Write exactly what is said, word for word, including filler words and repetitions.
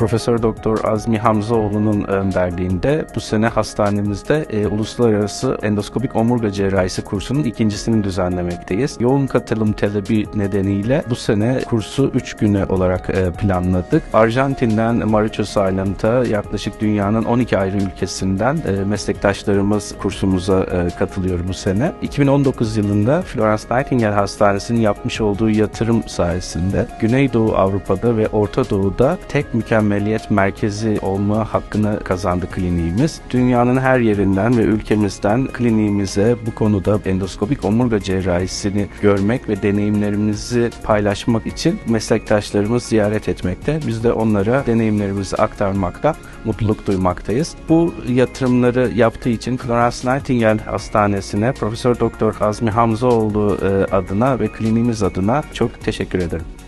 Profesör Doktor Azmi Hamzoğlu'nun önderliğinde bu sene hastanemizde e, Uluslararası Endoskopik Omurga Cerrahisi kursunun ikincisini düzenlemekteyiz. Yoğun katılım talebi nedeniyle bu sene kursu üç güne olarak e, planladık. Arjantin'den Mauritius Island'a yaklaşık dünyanın on iki ayrı ülkesinden e, meslektaşlarımız kursumuza e, katılıyor bu sene. iki bin on dokuz yılında Florence Nightingale Hastanesi'nin yapmış olduğu yatırım sayesinde Güneydoğu Avrupa'da ve Orta Doğu'da tek mükemmeliyet merkezi olma hakkını kazandı kliniğimiz. Dünyanın her yerinden ve ülkemizden kliniğimize bu konuda endoskopik omurga cerrahisini görmek ve deneyimlerimizi paylaşmak için meslektaşlarımız ziyaret etmekte. Biz de onlara deneyimlerimizi aktarmakta mutluluk duymaktayız. Bu yatırımları yaptığı için Florence Nightingale Hastanesi'ne Profesör Doktor Azmi Hamzoğlu adına ve kliniğimiz adına çok teşekkür ederim.